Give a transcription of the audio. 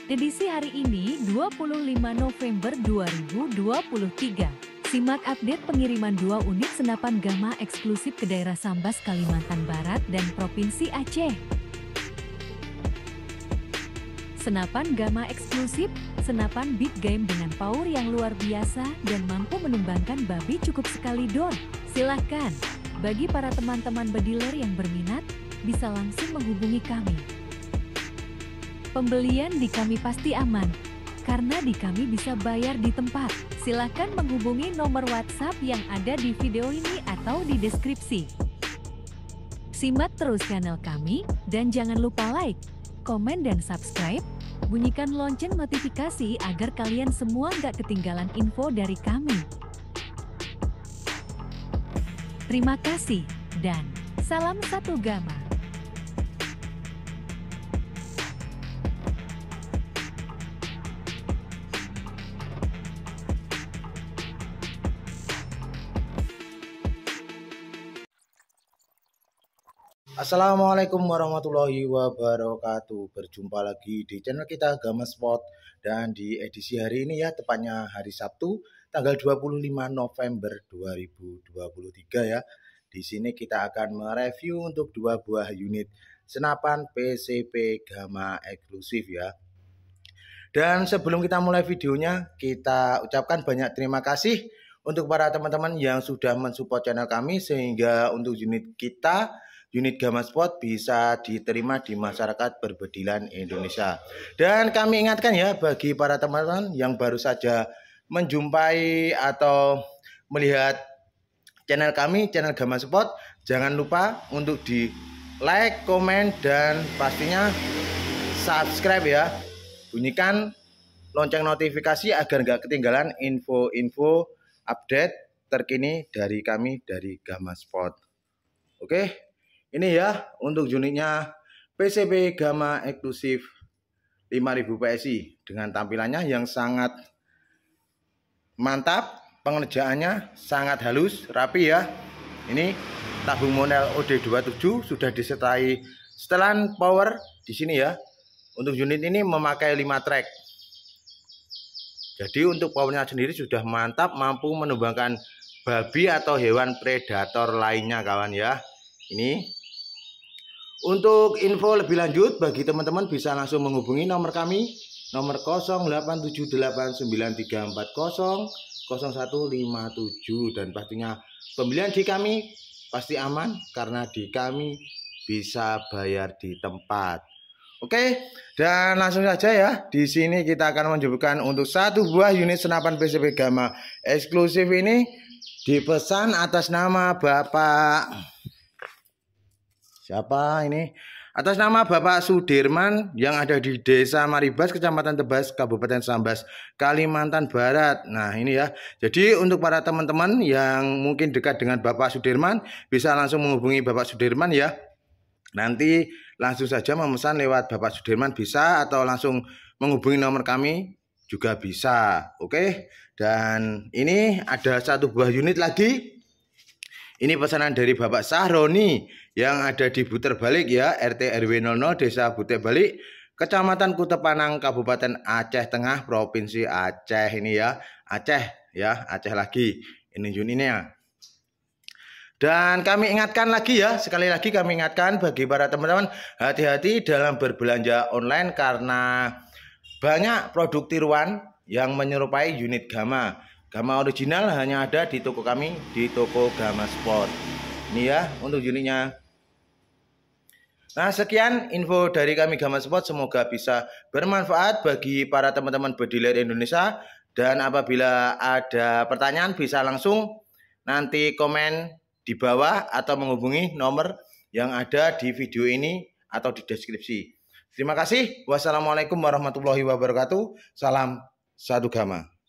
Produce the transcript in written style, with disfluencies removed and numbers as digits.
Edisi hari ini 25 November 2023. Simak update pengiriman 2 unit senapan gamma eksklusif ke daerah Sambas, Kalimantan Barat dan Provinsi Aceh. Senapan gamma eksklusif, senapan big game dengan power yang luar biasa dan mampu menumbangkan babi cukup sekali Don. Silahkan, bagi para teman-teman bediler yang berminat, bisa langsung menghubungi kami. Pembelian di kami pasti aman, karena di kami bisa bayar di tempat. Silakan menghubungi nomor WhatsApp yang ada di video ini atau di deskripsi. Simak terus channel kami, dan jangan lupa like, komen dan subscribe. Bunyikan lonceng notifikasi agar kalian semua nggak ketinggalan info dari kami. Terima kasih, dan salam satu gamma. Assalamualaikum warahmatullahi wabarakatuh. Berjumpa lagi di channel kita Gamma Sport, dan di edisi hari ini ya, tepatnya hari Sabtu tanggal 25 November 2023 ya. Di sini kita akan mereview untuk 2 buah unit senapan PCP Gamma eksklusif ya. Dan sebelum kita mulai videonya, kita ucapkan banyak terima kasih untuk para teman-teman yang sudah mensupport channel kami, sehingga untuk unit kita, unit Gamma Sport, bisa diterima di masyarakat berbedilan Indonesia. Dan kami ingatkan ya, bagi para teman-teman yang baru saja menjumpai atau melihat channel kami, channel Gamma Sport, jangan lupa untuk di like, komen, dan pastinya subscribe ya. Bunyikan lonceng notifikasi agar nggak ketinggalan info-info update terkini dari kami, dari Gamma Sport. Oke. Ini ya untuk unitnya PCP Gamma eksklusif 5000 PSI dengan tampilannya yang sangat mantap, pengerjaannya sangat halus, rapi ya. Ini tabung model OD27 sudah disertai setelan power di sini ya. Untuk unit ini memakai 5 track. Jadi untuk powernya sendiri sudah mantap, mampu menumbangkan babi atau hewan predator lainnya kawan ya. Ini untuk info lebih lanjut, bagi teman-teman bisa langsung menghubungi nomor kami, nomor 087893400157, dan pastinya pembelian di kami pasti aman karena di kami bisa bayar di tempat. Oke, dan langsung saja ya. Di sini kita akan menunjukkan untuk 1 buah unit senapan PCP Gamma eksklusif ini dipesan atas nama Bapak siapa ini? Atas nama Bapak Sudirman yang ada di Desa Maribas, Kecamatan Tebas, Kabupaten Sambas, Kalimantan Barat. Nah ini ya. Jadi untuk para teman-teman yang mungkin dekat dengan Bapak Sudirman, bisa langsung menghubungi Bapak Sudirman ya. Nanti langsung saja memesan lewat Bapak Sudirman bisa, atau langsung menghubungi nomor kami juga bisa. Oke. Dan ini ada 1 buah unit lagi. Ini pesanan dari Bapak Sahroni yang ada di Buter Balik ya, RT RW 00 Desa Buter Balik, Kecamatan Kutepanang, Kabupaten Aceh Tengah, Provinsi Aceh. Ini ya, Aceh ya, Aceh lagi ini unitnya. Dan kami ingatkan lagi ya, sekali lagi kami ingatkan bagi para teman-teman, hati-hati dalam berbelanja online karena banyak produk tiruan yang menyerupai unit Gamma. Gamma original hanya ada di toko kami, di toko Gamma Sport. Ini ya untuk unitnya. Nah sekian info dari kami Gamma Sport, semoga bisa bermanfaat bagi para teman-teman bediler Indonesia. Dan apabila ada pertanyaan bisa langsung nanti komen di bawah atau menghubungi nomor yang ada di video ini atau di deskripsi. Terima kasih. Wassalamualaikum warahmatullahi wabarakatuh. Salam satu Gamma.